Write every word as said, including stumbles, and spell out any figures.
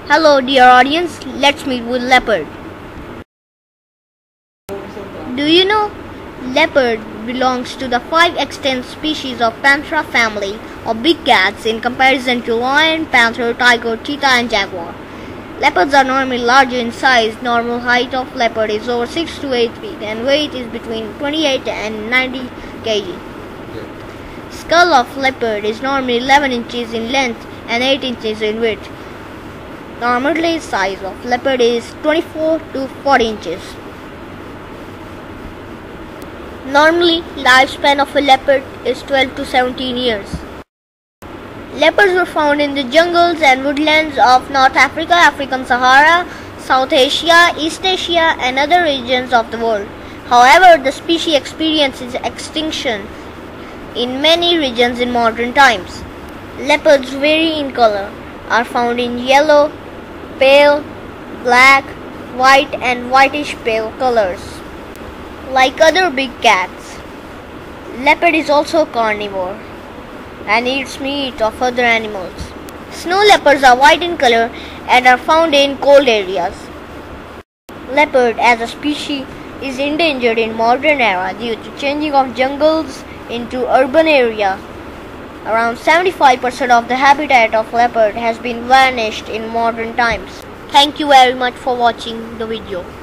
Hello dear audience, let's meet with leopard. Do you know leopard belongs to the five extant species of Panthera family of big cats in comparison to lion, panther, tiger, cheetah and jaguar. Leopards are normally larger in size. Normal height of leopard is over six to eight feet and weight is between twenty-eight and ninety kilograms. Skull of leopard is normally eleven inches in length and eight inches in width. Normally size of leopard is twenty-four to forty inches. Normally lifespan of a leopard is twelve to seventeen years. Leopards were found in the jungles and woodlands of North Africa, African Sahara, South Asia, East Asia and other regions of the world. However, the species experiences extinction in many regions in modern times. Leopards vary in color, are found in yellow, pale, black, white and whitish pale colors. Like other big cats, leopard is also carnivore and eats meat of other animals. Snow leopards are white in color and are found in cold areas. Leopard as a species is endangered in modern era due to changing of jungles into urban area. Around seventy-five percent of the habitat of leopard has been vanished in modern times. Thank you very much for watching the video.